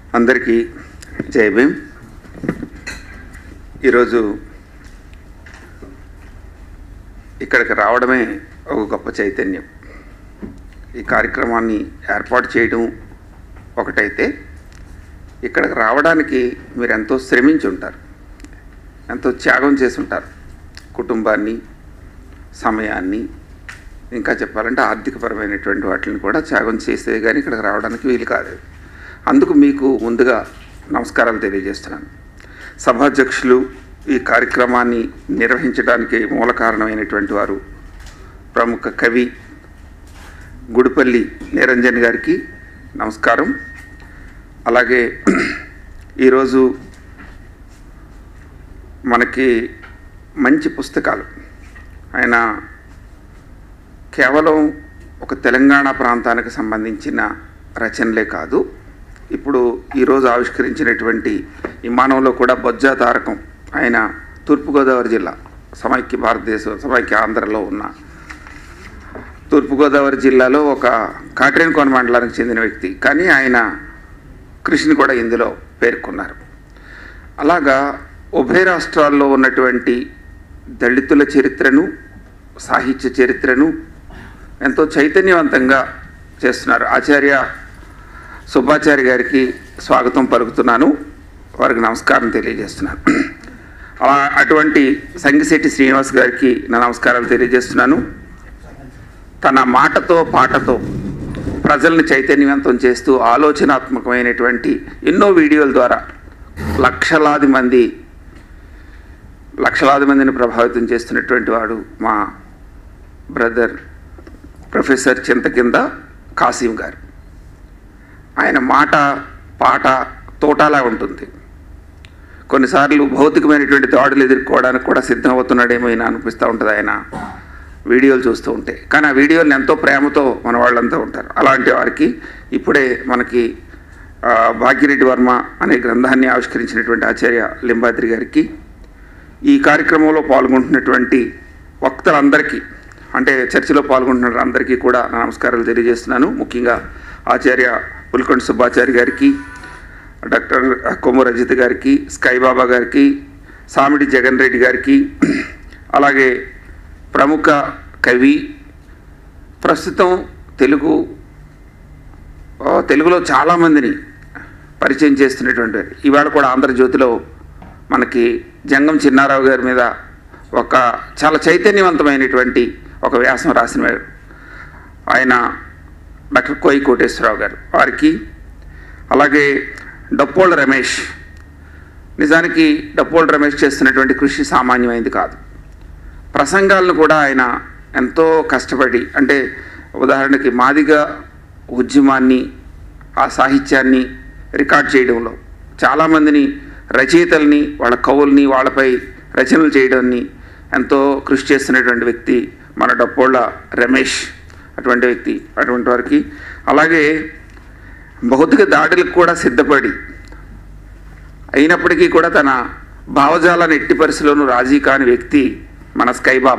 అందరికీ జై భీమ్. ఈరోజు ఇక్కడికి రావడమే ఒక గొప్ప చైతన్యం. ఈ కార్యక్రమాన్ని ఏర్పాటు చేయడం ఒకటైతే, ఇక్కడికి రావడానికి మీరు ఎంతో శ్రమించి ఉంటారు, ఎంతో త్యాగం చేసి ఉంటారు. కుటుంబాన్ని, సమయాన్ని, ఇంకా చెప్పాలంటే ఆర్థికపరమైనటువంటి వాటిని కూడా త్యాగం చేస్తే కానీ ఇక్కడికి రావడానికి వీలు కాదు. అందుకు మీకు ముందుగా నమస్కారాలు తెలియజేస్తున్నాను. సభాధ్యక్షులు, ఈ కార్యక్రమాన్ని నిర్వహించడానికి మూల కారణమైనటువంటి వారు ప్రముఖ కవి గుడిపల్లి నిరంజన్ గారికి నమస్కారం. అలాగే ఈరోజు మనకి మంచి పుస్తకాలు, ఆయన కేవలం ఒక తెలంగాణ ప్రాంతానికి సంబంధించిన రచనలే కాదు, ఇప్పుడు ఈరోజు ఆవిష్కరించినటువంటి విమానంలో కూడా బొజ్జా తారకం, ఆయన తూర్పుగోదావరి జిల్లా, సమైక్య భారతదేశం, సమైక్య ఆంధ్రలో ఉన్న తూర్పుగోదావరి జిల్లాలో ఒక కాట్రేనికోన మండలానికి చెందిన వ్యక్తి, కానీ ఆయన కృషిని కూడా ఇందులో పేర్కొన్నారు. అలాగా ఉభయ రాష్ట్రాల్లో ఉన్నటువంటి దళితుల చరిత్రను, సాహిత్య చరిత్రను ఎంతో చైతన్యవంతంగా చేస్తున్నారు. ఆచార్య సుబ్బాచారి గారికి స్వాగతం పలుకుతున్నాను, వారికి నమస్కారం తెలియజేస్తున్నాను. అటువంటి సంగిశెట్టి శ్రీనివాస్ గారికి నా నమస్కారాలు తెలియజేస్తున్నాను. తన మాటతో పాటతో ప్రజల్ని చైతన్యవంతం చేస్తూ ఆలోచనాత్మకమైనటువంటి ఎన్నో వీడియోల ద్వారా లక్షలాది మందిని ప్రభావితం చేస్తున్నటువంటి వాడు మా బ్రదర్ ప్రొఫెసర్ చింతకింద కాసిం గారు. ఆయన మాట, పాట తోటలా ఉంటుంది. కొన్నిసార్లు భౌతికమైనటువంటి దాడులు ఎదుర్కోవడానికి కూడా సిద్ధమవుతున్నాడేమో అనిపిస్తూ ఉంటుంది ఆయన వీడియోలు చూస్తూ ఉంటే. కానీ ఆ వీడియోలను ఎంతో ప్రేమతో మన వాళ్ళంతా ఉంటారు. అలాంటి వారికి ఇప్పుడే మనకి భాగ్యరెడ్డి వర్మ అనే గ్రంథాన్ని ఆవిష్కరించినటువంటి ఆచార్య లింబాద్రి గారికి, ఈ కార్యక్రమంలో పాల్గొంటున్నటువంటి వక్తలందరికీ, అంటే చర్చలో పాల్గొంటున్న అందరికీ కూడా నా నమస్కారాలు తెలియజేస్తున్నాను. ముఖ్యంగా ఆచార్య పులికొండ సుబ్బాచారి గారికి, డాక్టర్ కొమ్ము రజిత గారికి, స్కైబాబా గారికి, సామిడి జగన్ రెడ్డి గారికి, అలాగే ప్రముఖ కవి, ప్రస్తుతం తెలుగులో చాలామందిని పరిచయం చేస్తున్నటువంటి, ఇవాళ కూడా ఆంధ్రజ్యోతిలో మనకి జంగం చిన్నారావు గారి మీద ఒక చాలా చైతన్యవంతమైనటువంటి ఒక వ్యాసం రాసిన ఆయన డాక్టర్ కోయి కోటేశ్వరరావు గారు, వారికి, అలాగే డప్పోళ్ళ రమేష్. నిజానికి డప్పోళ్ళ రమేష్ చేస్తున్నటువంటి కృషి సామాన్యమైంది కాదు. ప్రసంగాలను కూడా ఆయన ఎంతో కష్టపడి, అంటే ఉదాహరణకి మాదిగ ఉద్యమాన్ని, ఆ సాహిత్యాన్ని రికార్డ్ చేయడంలో చాలామందిని రచయితల్ని, వాళ్ళ కవుల్ని, వాళ్ళపై రచనలు చేయడాన్ని ఎంతో కృషి చేస్తున్నటువంటి వ్యక్తి మన డప్పోళ్ళ రమేష్. అటువంటి వ్యక్తి, అటువంటి వారికి, అలాగే భౌతిక దాడులకు కూడా సిద్ధపడి అయినప్పటికీ కూడా తన భావజాలాన్ని ఎట్టి పరిస్థితుల్లోనూ రాజీ కాని వ్యక్తి మన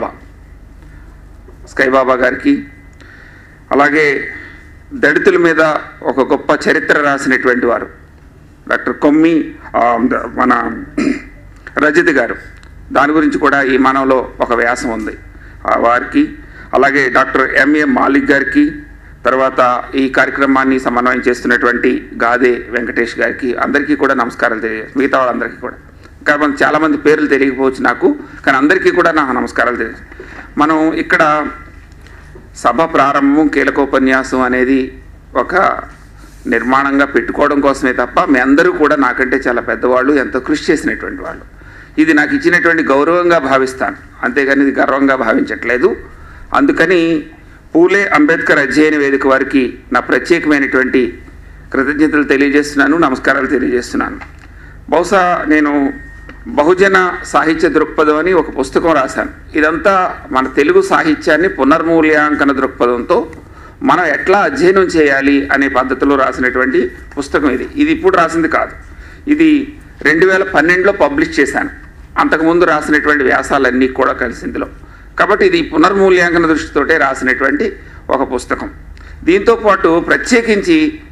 స్కైబాబా గారికి, అలాగే దళితుల మీద ఒక గొప్ప చరిత్ర రాసినటువంటి వారు డాక్టర్ కొమ్మి మన రజిత్ గారు, దాని గురించి కూడా ఈ మనలో ఒక వ్యాసం ఉంది వారికి, అలాగే డాక్టర్ ఎంఏ మాలిక్ గారికి, తర్వాత ఈ కార్యక్రమాన్ని సమన్వయం చేస్తున్నటువంటి గాదే వెంకటేష్ గారికి, అందరికీ కూడా నమస్కారాలు తెలియజేస్తాను. మిగతా వాళ్ళందరికీ కూడా, ఇంకా చాలామంది పేర్లు తెలియకపోవచ్చు నాకు, కానీ అందరికీ కూడా నాకు నమస్కారాలు తెలియజేస్తాను. మనం ఇక్కడ సభ ప్రారంభం, కీలకోపన్యాసం అనేది ఒక నిర్మాణంగా పెట్టుకోవడం కోసమే తప్ప, మీ అందరూ కూడా నాకంటే చాలా పెద్దవాళ్ళు, ఎంతో కృషి చేసినటువంటి వాళ్ళు. ఇది నాకు ఇచ్చినటువంటి గౌరవంగా భావిస్తాను, అంతేగాని ఇది గర్వంగా భావించట్లేదు. అందుకని పూలే అంబేద్కర్ అధ్యయన వేదిక వారికి నా ప్రత్యేకమైనటువంటి కృతజ్ఞతలు తెలియజేస్తున్నాను, నమస్కారాలు తెలియజేస్తున్నాను. బహుశా నేను బహుజన సాహిత్య దృక్పథం అని ఒక పుస్తకం రాశాను. ఇదంతా మన తెలుగు సాహిత్యాన్ని పునర్మూల్యాంకన దృక్పథంతో మనం ఎట్లా అధ్యయనం చేయాలి అనే పద్ధతిలో రాసినటువంటి పుస్తకం ఇది. ఇప్పుడు రాసింది కాదు, ఇది 2012లో పబ్లిష్ చేశాను. అంతకుముందు రాసినటువంటి వ్యాసాలన్నీ కూడా కలిసి ఇందులో. కాబట్టి ఇది పునర్మూల్యాంకన దృష్టితోటే రాసినటువంటి ఒక పుస్తకం. దీంతో పాటు ప్రత్యేకించి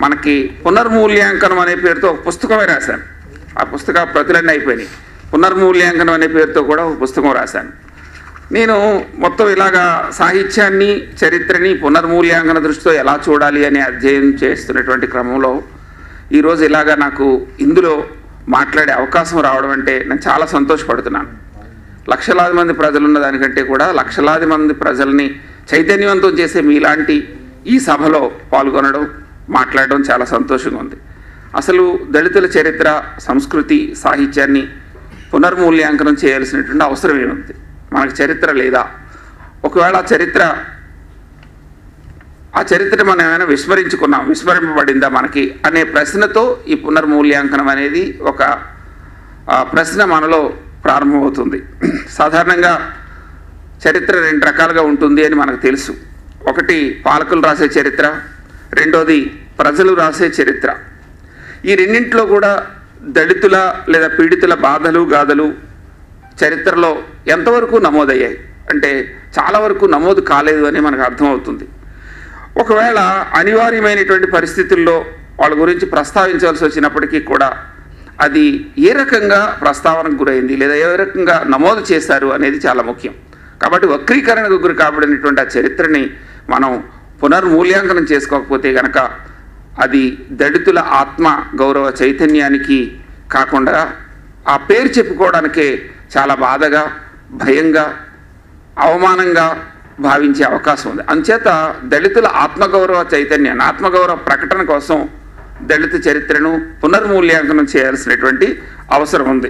మనకి పునర్మూల్యాంకనం అనే పేరుతో ఒక పుస్తకమే రాశాను. ఆ పుస్తక ప్రతులన్నీ అయిపోయినాయి. పునర్మూల్యాంకనం అనే పేరుతో కూడా ఒక పుస్తకం రాశాను. నేను మొత్తం ఇలాగా సాహిత్యాన్ని, చరిత్రని పునర్మూల్యాంకన దృష్టితో ఎలా చూడాలి అని అధ్యయనం చేస్తున్నటువంటి క్రమంలో ఈరోజు ఇలాగా నాకు ఇందులో మాట్లాడే అవకాశం రావడం అంటే నేను చాలా సంతోషపడుతున్నాను. లక్షలాది మంది ప్రజలు ఉన్న దానికంటే కూడా లక్షలాది మంది ప్రజల్ని చైతన్యవంతం చేసే మీలాంటి ఈ సభలో పాల్గొనడం, మాట్లాడడం చాలా సంతోషంగా ఉంది. అసలు దళితుల చరిత్ర, సంస్కృతి, సాహిత్యాన్ని పునర్మూల్యాంకనం చేయాల్సినటువంటి అవసరం ఏముంది? మనకు చరిత్ర లేదా? ఒకవేళ ఆ చరిత్ర మనం ఏమైనా విస్మరింపబడిందా మనకి అనే ప్రశ్నతో ఈ పునర్మూల్యాంకనం అనేది ఒక ప్రశ్న మనలో ప్రారంభమవుతుంది. సాధారణంగా చరిత్ర రెండు రకాలుగా ఉంటుంది అని మనకు తెలుసు. ఒకటి పాలకులు రాసే చరిత్ర, రెండోది ప్రజలు రాసే చరిత్ర. ఈ రెండింటిలో కూడా దళితుల లేదా పీడితుల బాధలు, గాథలు చరిత్రలో ఎంతవరకు నమోదయ్యాయి అంటే చాలా వరకు నమోదు కాలేదు అని మనకు అర్థమవుతుంది. ఒకవేళ అనివార్యమైనటువంటి పరిస్థితుల్లో వాళ్ళ గురించి ప్రస్తావించవలసి వచ్చినప్పటికీ కూడా అది ఏ రకంగా ప్రస్తావనకు గురైంది లేదా ఏ రకంగా నమోదు చేశారు అనేది చాలా ముఖ్యం. కాబట్టి వక్రీకరణకు గురి కాబడినటువంటి ఆ చరిత్రని మనం పునర్మూల్యాంకనం చేసుకోకపోతే కనుక అది దళితుల ఆత్మ గౌరవ చైతన్యానికి కాకుండా ఆ పేరు చెప్పుకోవడానికే చాలా బాధగా, భయంగా, అవమానంగా భావించే అవకాశం ఉంది. అందుచేత దళితుల ఆత్మగౌరవ చైతన్యాన్ని, ఆత్మగౌరవ ప్రకటన కోసం దళిత చరిత్రను పునర్మూల్యాంకనం చేయాల్సినటువంటి అవసరం ఉంది.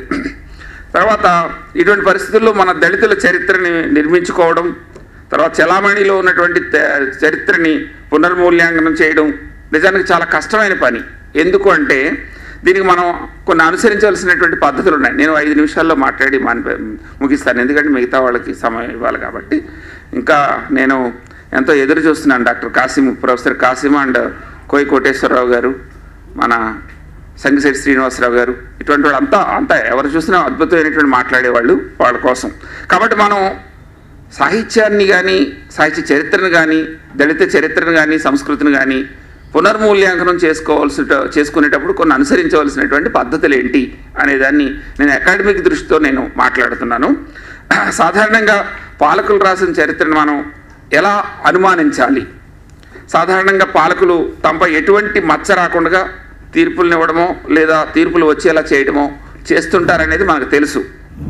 తర్వాత ఇటువంటి పరిస్థితుల్లో మన దళితుల చరిత్రని నిర్మించుకోవడం, తర్వాత చలామణిలో ఉన్నటువంటి చరిత్రని పునర్మూల్యాంకనం చేయడం నిజానికి చాలా కష్టమైన పని. ఎందుకు అంటే దీనికి మనం కొన్ని అనుసరించాల్సినటువంటి పద్ధతులు ఉన్నాయి. నేను 5 నిమిషాల్లో మాట్లాడి ముగిస్తాను, ఎందుకంటే మిగతా వాళ్ళకి సమయం ఇవ్వాలి కాబట్టి. ఇంకా నేను ఎంతో ఎదురు చూస్తున్నాను. ప్రొఫెసర్ కాసిం అండ్ కోయి కోటేశ్వరరావు గారు, మన సంగిశెట్టి శ్రీనివాసరావు గారు, ఇటువంటి వాళ్ళు అంతా ఎవరు చూసినా అద్భుతమైనటువంటి మాట్లాడేవాళ్ళు వాళ్ళ కోసం. కాబట్టి మనం సాహిత్యాన్ని కానీ, సాహిత్య చరిత్రను కానీ, దళిత చరిత్రను కానీ, సంస్కృతిని కానీ పునర్మూల్యాంకనం చేసుకునేటప్పుడు కొన్ని అనుసరించవలసినటువంటి పద్ధతులు ఏంటి అనేదాన్ని నేను అకాడమిక్ దృష్టితో నేను మాట్లాడుతున్నాను. సాధారణంగా పాలకులు రాసిన చరిత్రను మనం ఎలా అనుమానించాలి? సాధారణంగా పాలకులు తమపై ఎటువంటి మచ్చ రాకుండా తీర్పులను ఇవ్వడమో లేదా తీర్పులు వచ్చేలా చేయడమో చేస్తుంటారనేది మనకు తెలుసు.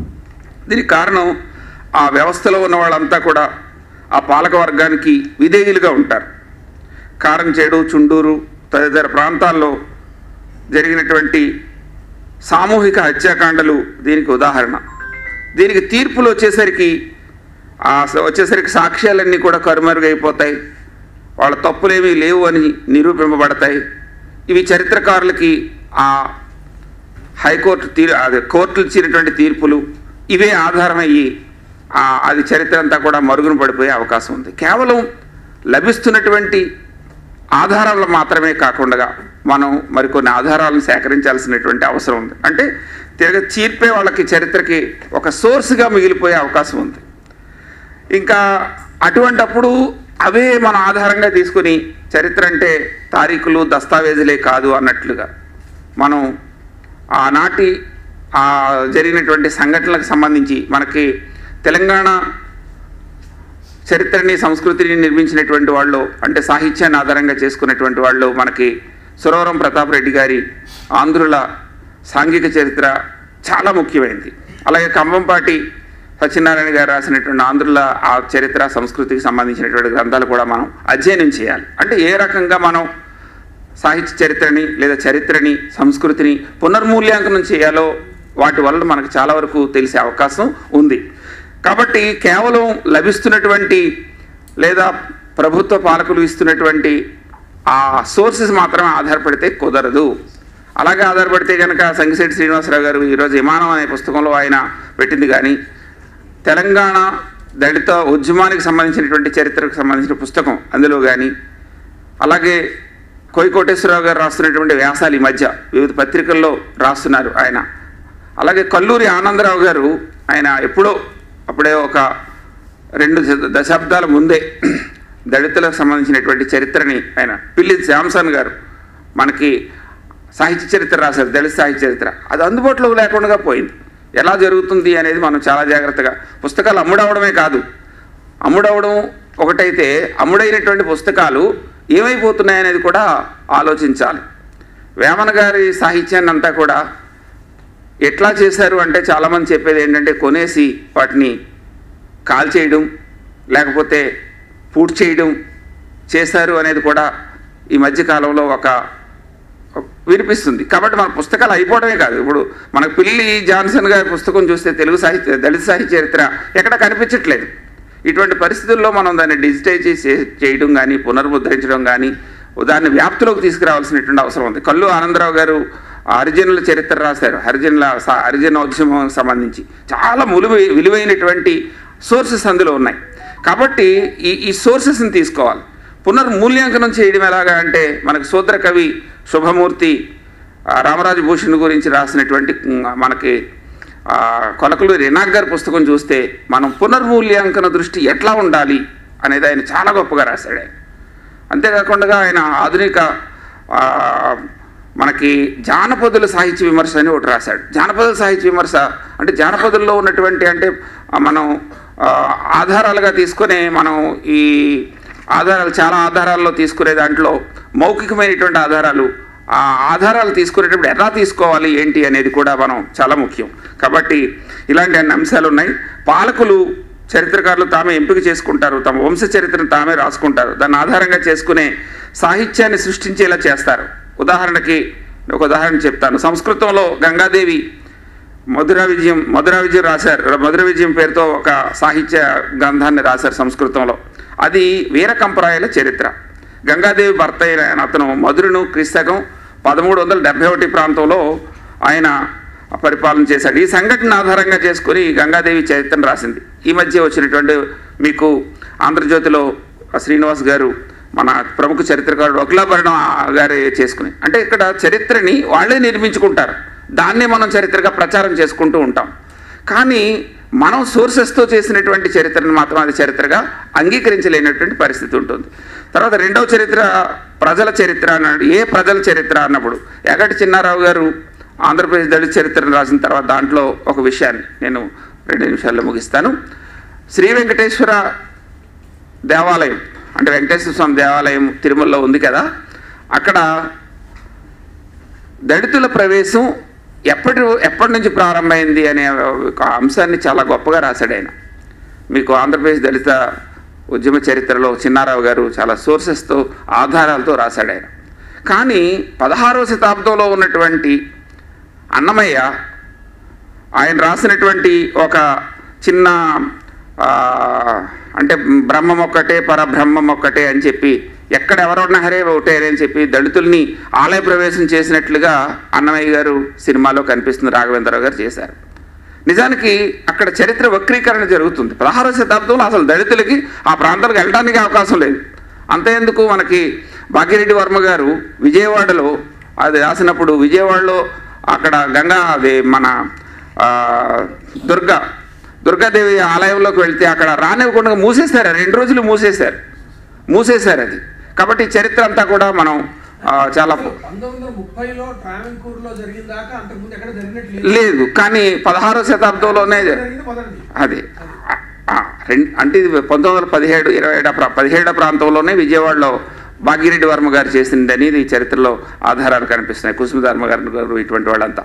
దీనికి కారణం ఆ వ్యవస్థలో ఉన్న వాళ్ళంతా కూడా ఆ పాలక వర్గానికి విధేయులుగా ఉంటారు. కారంచేడు, చుండూరు తదితర ప్రాంతాల్లో జరిగినటువంటి సామూహిక హత్యాకాండలు దీనికి ఉదాహరణ. దీనికి తీర్పులు వచ్చేసరికి సాక్ష్యాలన్నీ కూడా కరుమరుగైపోతాయి, వాళ్ళ తప్పులేమీ లేవు అని నిరూపింపబడతాయి. ఇవి చరిత్రకారులకి ఆ కోర్టులు ఇచ్చినటువంటి తీర్పులు ఇవే ఆధారమయ్యి అది చరిత్ర అంతా కూడా మరుగున పడిపోయే అవకాశం ఉంది. కేవలం లభిస్తున్నటువంటి ఆధారాలు మాత్రమే కాకుండా మనం మరికొన్ని ఆధారాలను సేకరించాల్సినటువంటి అవసరం ఉంది. అంటే తీర్పే వాళ్ళకి చరిత్రకి ఒక సోర్స్గా మిగిలిపోయే అవకాశం ఉంది. ఇంకా అటువంటప్పుడు అవే మన ఆధారంగా తీసుకుని చరిత్ర అంటే తారీఖులు, దస్తావేజులే కాదు అన్నట్లుగా మనం ఆనాటి జరిగినటువంటి సంఘటనలకు సంబంధించి మనకి తెలంగాణ చరిత్రని, సంస్కృతిని నిర్మించినటువంటి వాళ్ళు, అంటే సాహిత్యాన్ని ఆధారంగా చేసుకున్నటువంటి వాళ్ళు మనకి సురవరం ప్రతాప్ రెడ్డి గారి ఆంధ్రుల సాంఘిక చరిత్ర చాలా ముఖ్యమైనది. అలాగే కంభంపాటి సత్యనారాయణ గారు రాసినటువంటి ఆంధ్రుల ఆ చరిత్ర, సంస్కృతికి సంబంధించినటువంటి గ్రంథాలు కూడా మనం అధ్యయనం చేయాలి. అంటే ఏ రకంగా మనం సాహిత్య చరిత్రని లేదా చరిత్రని, సంస్కృతిని పునర్మూల్యాంకనం చేయాలో వాటి వల్ల మనకు చాలా వరకు తెలిసే అవకాశం ఉంది. కాబట్టి కేవలం లభిస్తున్నటువంటి లేదా ప్రభుత్వ పాలకులు ఇస్తున్నటువంటి ఆ సోర్సెస్ మాత్రమే ఆధారపడితే కుదరదు. అలాగే ఆధారపడితే కనుక సంగిశెట్టి శ్రీనివాసరావు గారు ఈరోజు విమానం అనే పుస్తకంలో ఆయన పెట్టింది కానీ, తెలంగాణ దళిత ఉద్యమానికి సంబంధించినటువంటి చరిత్రకు సంబంధించిన పుస్తకం అందులో కానీ, అలాగే కోయి కోటేశ్వరరావు గారు రాస్తున్నటువంటి వ్యాసాలు ఈ మధ్య వివిధ పత్రికల్లో రాస్తున్నారు ఆయన. అలాగే కల్లూరి ఆనందరావు గారు, ఆయన అప్పుడే ఒక 2 దశాబ్దాల ముందే దళితులకు సంబంధించినటువంటి చరిత్రని ఆయన, పిల్లి శాంసన్ గారు మనకి సాహిత్య చరిత్ర రాశారు, దళిత సాహిత్య చరిత్ర. అది అందుబాటులో లేకుండా పోయింది. ఎలా జరుగుతుంది అనేది మనం చాలా జాగ్రత్తగా, పుస్తకాలు అమ్ముడవడమే కాదు, అమ్ముడవడం ఒకటైతే అమ్ముడైనటువంటి పుస్తకాలు ఏమైపోతున్నాయనేది కూడా ఆలోచించాలి. వేమన గారి సాహిత్యాన్ని అంతా కూడా ఎట్లా చేశారు అంటే చాలామంది చెప్పేది ఏంటంటే కొనేసి వాటిని కాల్చేయడం లేకపోతే పూర్తి చేయడం చేశారు అనేది కూడా ఈ మధ్యకాలంలో ఒక వినిపిస్తుంది. కాబట్టి మన పుస్తకాలు అయిపోవడమే కాదు, ఇప్పుడు మనకు పిల్లి జాన్సన్ గారి పుస్తకం చూస్తే తెలుగు సాహిత్య దళిత సాహిత్య చరిత్ర ఎక్కడ కనిపించట్లేదు. ఇటువంటి పరిస్థితుల్లో మనం దాన్ని డిజిటైజ్ చేయడం కానీ పునర్ముద్రించడం కానీ దాన్ని వ్యాప్తిలోకి తీసుకురావాల్సినటువంటి అవసరం ఉంది. కల్లు ఆనందరావు గారు హరిజనుల చరిత్ర రాశారు. హరిజన ఉద్యమం సంబంధించి చాలా విలువైనటువంటి సోర్సెస్ అందులో ఉన్నాయి. కాబట్టి ఈ సోర్సెస్ని తీసుకోవాలి. పునర్మూల్యాంకనం చేయడం ఎలాగా అంటే మనకు శూద్ర కవి శుభమూర్తి రామరాజు భూషణ్ గురించి రాసినటువంటి మనకి కొలకలు రినాక్ గారి పుస్తకం చూస్తే మనం పునర్మూల్యాంకన దృష్టి ఎట్లా ఉండాలి అనేది ఆయన చాలా గొప్పగా రాశాడు. ఆయన అంతేకాకుండా ఆయన ఆధునిక మనకి జానపదుల సాహిత్య విమర్శ అని ఒకటి రాశాడు. జానపదుల సాహిత్య విమర్శ అంటే జానపదుల్లో ఉన్నటువంటి అంటే మనం ఆధారాలుగా తీసుకునే మనం ఈ ఆధారాలు చాలా ఆధారాల్లో తీసుకునే దాంట్లో మౌఖికమైనటువంటి ఆధారాలు, ఆ ఆధారాలు తీసుకునేటప్పుడు ఎలా తీసుకోవాలి ఏంటి అనేది కూడా మనం చాలా ముఖ్యం. కాబట్టి ఇలాంటి అన్ని అంశాలు ఉన్నాయి. పాలకులు చరిత్రకారులు తామే ఎంపిక చేసుకుంటారు, తమ వంశ చరిత్రను తామే రాసుకుంటారు, దాన్ని ఆధారంగా చేసుకునే సాహిత్యాన్ని సృష్టించేలా చేస్తారు. ఉదాహరణకి ఒక ఉదాహరణ చెప్తాను. సంస్కృతంలో గంగాదేవి మధురా విజయం రాశారు. మధుర విజయం పేరుతో ఒక సాహిత్య గ్రంథాన్ని రాశారు సంస్కృతంలో. అది వీరకంపరాయల చరిత్ర. గంగాదేవి భర్త అయిన అతను మధురను క్రీస్తకం 1371 ప్రాంతంలో ఆయన పరిపాలన చేశాడు. ఈ సంఘటన ఆధారంగా చేసుకుని గంగాదేవి చరిత్రను రాసింది. ఈ మధ్య వచ్చినటువంటి మీకు ఆంధ్రజ్యోతిలో శ్రీనివాస్ గారు మన ప్రముఖ చరిత్రకారుడు అఖిలాభరణం గారు చేసుకుని, అంటే ఇక్కడ చరిత్రని వాళ్ళే నిర్మించుకుంటారు, దాన్నే మనం చరిత్రగా ప్రచారం చేసుకుంటూ ఉంటాం. కానీ మనం సోర్సెస్తో చేసినటువంటి చరిత్రను మాత్రం అది చరిత్రగా అంగీకరించలేనటువంటి పరిస్థితి ఉంటుంది. తర్వాత రెండవ చరిత్ర ప్రజల చరిత్ర అన్నాడు. ఏ ప్రజల చరిత్ర అన్నప్పుడు ఎగటి చిన్నారావు గారు ఆంధ్రప్రదేశ్ దళిత చరిత్రను రాసిన తర్వాత దాంట్లో ఒక విషయాన్ని నేను 2 నిమిషాల్లో ముగిస్తాను. శ్రీ వెంకటేశ్వర దేవాలయం అంటే వెంకటేశ్వర స్వామి దేవాలయం తిరుమలలో ఉంది కదా, అక్కడ దళితుల ప్రవేశం ఎప్పటి నుంచి ప్రారంభమైంది అనే అంశాన్ని చాలా గొప్పగా రాశాడు ఆయన. మీకు ఆంధ్రప్రదేశ్ దళిత ఉద్యమ చరిత్రలో చిన్నారావు గారు చాలా సోర్సెస్తో ఆధారాలతో రాశాడు ఆయన. కానీ 16వ శతాబ్దంలో ఉన్నటువంటి అన్నమయ్య ఆయన రాసినటువంటి ఒక చిన్న అంటే బ్రహ్మం ఒక్కటే పరబ్రహ్మం ఒక్కటే అని చెప్పి ఎక్కడ ఎవరున్నా హరే ఒకటే అని చెప్పి దళితుల్ని ఆలయ ప్రవేశం చేసినట్లుగా అన్నమయ్య గారు సినిమాలో కనిపిస్తుంది, రాఘవేంద్రరావు గారు చేశారు. నిజానికి అక్కడ చరిత్ర వక్రీకరణ జరుగుతుంది. 16వ శతాబ్దంలో అసలు దళితులకి ఆ ప్రాంతాలకు వెళ్ళడానికి అవకాశం లేదు. అంతేందుకు మనకి భాగ్యరెడ్డి వర్మ గారు విజయవాడలో అది రాసినప్పుడు విజయవాడలో అక్కడ గంగా అది మన దుర్గాదేవి ఆలయంలోకి వెళ్తే అక్కడ రానివ్వకుండా మూసేశారు, 2 రోజులు మూసేశారు అది. కాబట్టి చరిత్ర అంతా కూడా మనం చాలా 1930లో ట్రావెన్కూర్లో జరిగిన దాకా అంతకుముందు ఎక్కడ జరిగినట్లేదు లేదు, కానీ 16వ శతాబ్దంలోనే అది అంటే ఇది 1917 ప్రాంతంలోనే విజయవాడలో భాగ్యరెడ్డి వర్మ గారు చేసిందని ఈ చరిత్రలో ఆధారాలు కనిపిస్తున్నాయి, కుసుమధర్మ గారు ఇటువంటి వాళ్ళంతా.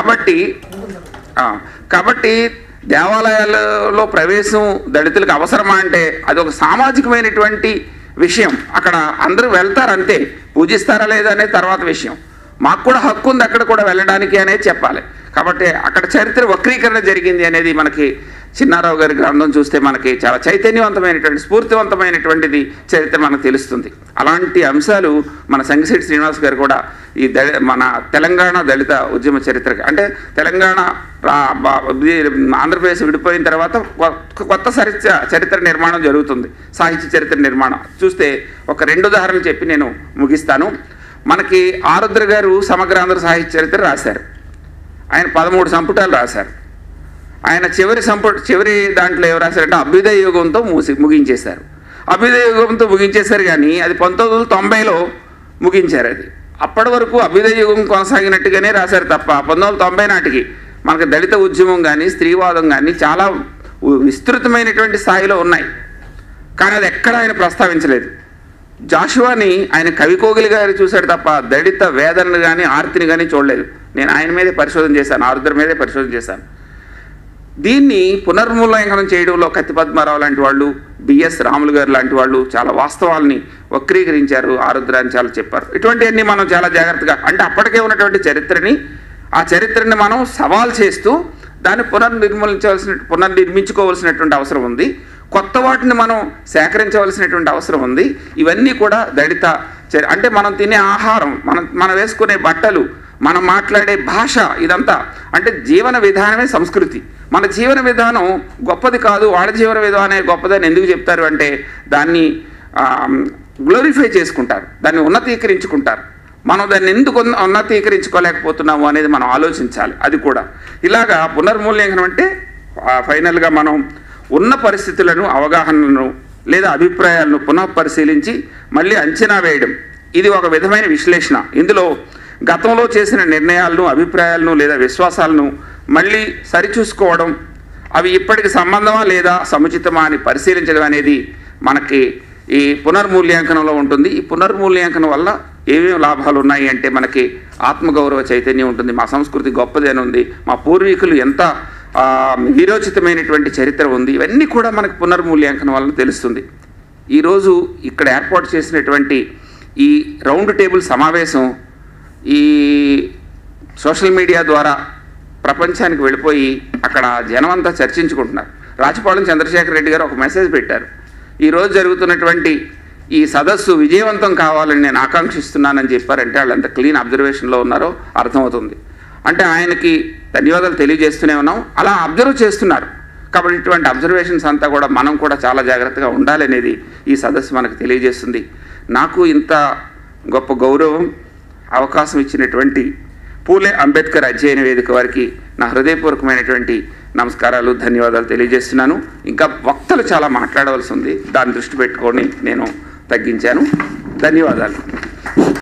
కాబట్టి దేవాలయాలలో ప్రవేశం దళితులకు అవసరమా అంటే అది ఒక సామాజికమైనటువంటి విషయం. అక్కడ అందరూ వెళ్తారు అంతే, పూజిస్తారా లేదా అనేది తర్వాత విషయం. మాకు కూడా హక్కు ఉంది అక్కడ కూడా వెళ్ళడానికి అనేది చెప్పాలి. కాబట్టి అక్కడ చరిత్ర వక్రీకరణ జరిగింది అనేది మనకి చిన్నారావు గారి గ్రంథం చూస్తే మనకి చాలా చైతన్యవంతమైనటువంటి స్ఫూర్తివంతమైనటువంటిది చరిత్ర మనకు తెలుస్తుంది. అలాంటి అంశాలు మన సంగిశెట్టి శ్రీనివాస్ గారు కూడా ఈ మన తెలంగాణ దళిత ఉద్యమ చరిత్ర అంటే తెలంగాణ ఆంధ్రప్రదేశ్ విడిపోయిన తర్వాత కొత్త చరిత్ర నిర్మాణం జరుగుతుంది, సాహిత్య చరిత్ర నిర్మాణం చూస్తే ఒక 2 ఉదాహరణలు చెప్పి నేను ముగిస్తాను. మనకి ఆరుద్ర గారు సమగ్ర ఆంధ్ర సాహిత్య చరిత్ర రాశారు. ఆయన 13 సంపుటాలు రాశారు. ఆయన చివరి దాంట్లో ఎవరు రాశారంటే అభ్యుదయ యుగంతో ముగించేశారు. అభ్యుదయ యుగంతో ముగించేశారు కానీ అది 1990లో ముగించారు. అది అప్పటి వరకు అభ్యుదయ యుగం కొనసాగినట్టుగానే రాశారు తప్ప 1990 నాటికి మనకు దళిత ఉద్యమం కానీ స్త్రీవాదం కానీ చాలా విస్తృతమైనటువంటి స్థాయిలో ఉన్నాయి. కానీ అది ఎక్కడ ఆయన ప్రస్తావించలేదు. జాషువాని ఆయన కవికోగిలి గారు చూశాడు తప్ప దళిత వేదనను కానీ ఆర్తిని కానీ చూడలేదు. నేను ఆయన మీదే పరిశోధన చేశాను, ఆరుద్ర మీదే పరిశోధన చేశాను. దీన్ని పునర్మూల్యాంకనం చేయడంలో కత్తి పద్మారావు లాంటి వాళ్ళు, బిఎస్ రాములు గారు లాంటి వాళ్ళు చాలా వాస్తవాల్ని వక్రీకరించారు, ఆరుద్ర అని చాలా చెప్పారు. ఇటువంటివన్నీ మనం చాలా జాగ్రత్తగా, అంటే అప్పటికే ఉన్నటువంటి చరిత్రని, ఆ చరిత్రని మనం సవాల్ చేస్తూ దాన్ని పునర్నిర్మించుకోవాల్సినటువంటి అవసరం ఉంది. కొత్త వాటిని మనం సేకరించవలసినటువంటి అవసరం ఉంది. ఇవన్నీ కూడా దళిత అంటే మనం తినే ఆహారం, మనం వేసుకునే బట్టలు, మనం మాట్లాడే భాష, ఇదంతా అంటే జీవన విధానమే సంస్కృతి. మన జీవన విధానం గొప్పది కాదు, వాళ్ళ జీవన విధానమే గొప్పదని ఎందుకు చెప్తారు అంటే దాన్ని గ్లోరిఫై చేసుకుంటారు, దాన్ని ఉన్నతీకరించుకుంటారు. మనం దాన్ని ఎందుకు ఉన్నతీకరించుకోలేకపోతున్నాము అనేది మనం ఆలోచించాలి. అది కూడా ఇలాగా పునర్మూల్యాంకనం అంటే ఫైనల్గా మనం ఉన్న పరిస్థితులను, అవగాహనలను లేదా అభిప్రాయాలను పునఃపరిశీలించి మళ్ళీ అంచనా వేయడం. ఇది ఒక విధమైన విశ్లేషణ. ఇందులో గతంలో చేసిన నిర్ణయాలను, అభిప్రాయాలను లేదా విశ్వాసాలను మళ్ళీ సరిచూసుకోవడం, అవి ఇప్పటికి సంబంధమా లేదా సముచితమా అని పరిశీలించడం అనేది మనకి ఈ పునర్మూల్యాంకనంలో ఉంటుంది. ఈ పునర్మూల్యాంకనం వల్ల ఏమేమి లాభాలు ఉన్నాయి అంటే మనకి ఆత్మగౌరవ చైతన్యం ఉంటుంది, మా సంస్కృతి గొప్పది అని ఉంది, మా పూర్వీకులు ఎంత వీరోచితమైనటువంటి చరిత్ర ఉంది. ఇవన్నీ కూడా మనకు పునర్మూల్యాంకనం వలన తెలుస్తుంది. ఈరోజు ఇక్కడ ఏర్పాటు చేసినటువంటి ఈ రౌండ్ టేబుల్ సమావేశం ఈ సోషల్ మీడియా ద్వారా ప్రపంచానికి వెళ్ళిపోయి అక్కడ జనం అంతా చర్చించుకుంటున్నారు. రాచపాళెం చంద్రశేఖర్ రెడ్డి గారు ఒక మెసేజ్ పెట్టారు, ఈరోజు జరుగుతున్నటువంటి ఈ సదస్సు విజయవంతం కావాలని నేను ఆకాంక్షిస్తున్నానని చెప్పారంటే వాళ్ళు ఎంత క్లీన్ అబ్జర్వేషన్లో ఉన్నారో అర్థమవుతుంది. అంటే ఆయనకి ధన్యవాదాలు తెలియజేస్తూనే ఉన్నాం. అలా అబ్జర్వ్ చేస్తున్నారు కాబట్టి ఇటువంటి అబ్జర్వేషన్స్ అంతా కూడా మనం కూడా చాలా జాగ్రత్తగా ఉండాలనేది ఈ సదస్సు మనకు తెలియజేస్తుంది. నాకు ఇంత గొప్ప గౌరవం, అవకాశం ఇచ్చినటువంటి పూలే అంబేద్కర్ అధ్యయన వేదిక వారికి నా హృదయపూర్వకమైనటువంటి నమస్కారాలు, ధన్యవాదాలు తెలియజేస్తున్నాను. ఇంకా వక్తలు చాలా మాట్లాడవలసి ఉంది, దాన్ని దృష్టి పెట్టుకొని నేను తగ్గించాను. ధన్యవాదాలు.